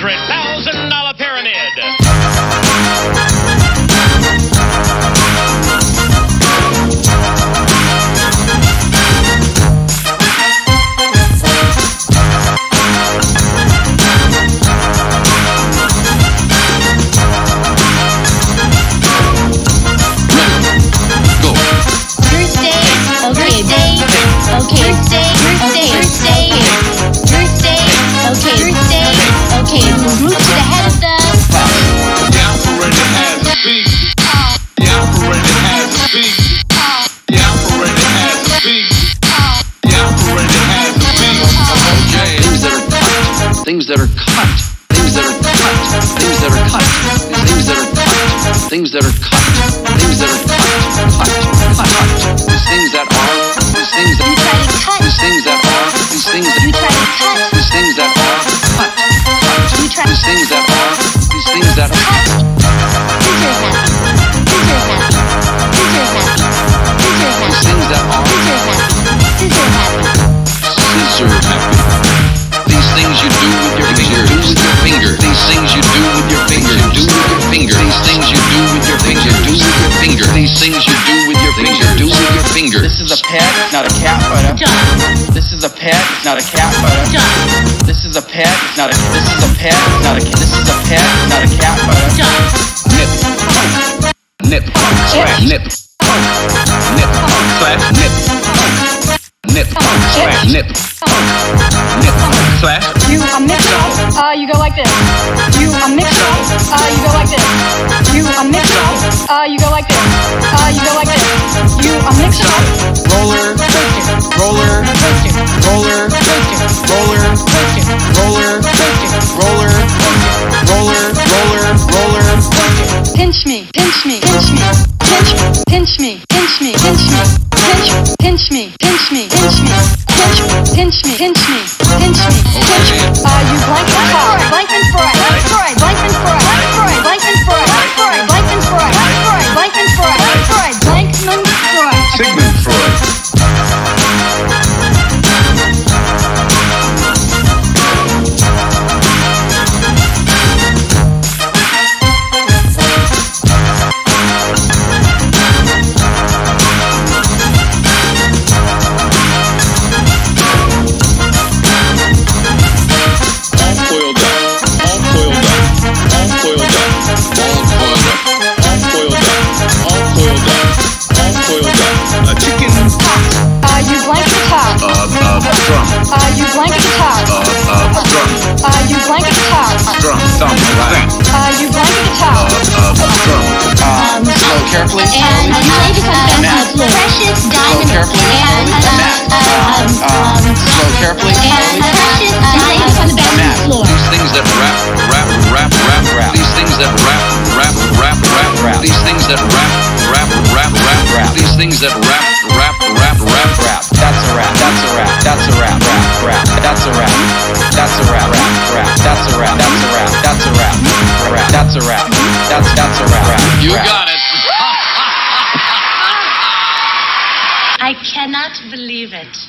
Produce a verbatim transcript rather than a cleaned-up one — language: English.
hundred thousand dollar pyramid. Things that are cut, things that are cut, things that are cut, things that are cut, things that are cut, things that are cut, cut, cut, these things that are, these things that you try to cut, these things that are, these things that you try to cut, these things that are cut, cut, you try these things that are, these things that are cut. These things that are, scissor happy. These things you do with your fingers, do with your finger. These things you do with your finger, do with your finger. These things you do with your finger, do with your finger. These things you do with your finger, do with your finger. This is a pet, not a cat photo. This is a pet, not a cat photo. This is a pet, not a. This is a pet, not a. This is a pet, not a cat photo. Nip, nip, slash, nip, nip, slash, nip, nip, slash, nip, nip, slash. You a mixer, uh, you go like this. You a mixer, uh, you go like this. You a mixer, uh, you go like this. Uh, you go like this. You a mixer. Roller, roller, roller, roller, roller, roller, roller, roller, roller, roller. Pinch me, pinch me, pinch me, pinch, pinch me, pinch me, pinch me, pinch, pinch me, pinch me, pinch me, pinch, pinch me, pinch me, pinch me, pinch. Uh, you blanket fry, blanket fry, blanket fry, blanket fry, blanket fry, blanket fry, blanket fry, blanket fry, blanket fry, Blankman fry. Sigmund Freud. Uh, you blanket the top. Uh, uh, drum. Uh, you blanket the top. Drum, thumb, right. Uh, you blanket the top. Uh, uh, drum. Um, slow, carefully. And you lay this on the best of precious diamond. Carefully. And um, Um, slow, carefully. and precious diamonds on the best floor. These things that rap, rap, rap, rap, rap. These things that rap, rap, rap, rap, rap. These things that rap, rap, rap, rap, rap. These things that rap, rap, rap, rap, rap. That's a rap. That's a rap. That's a rap. Rap. Rap. That's a rap. That's a rap. Rap. Rap. That's a rap. That's a rap. That's a rap. Rap. That's a rap. That's that's a rap. Rap. You got it. I cannot believe it.